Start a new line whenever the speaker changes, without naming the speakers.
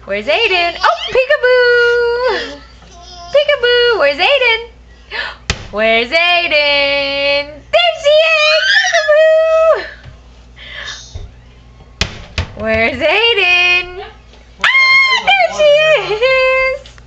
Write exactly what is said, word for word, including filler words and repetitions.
Where's Ayden? Oh, peekaboo! Peekaboo! Where's Ayden? Where's Ayden? There she is! Peekaboo! Where's Ayden?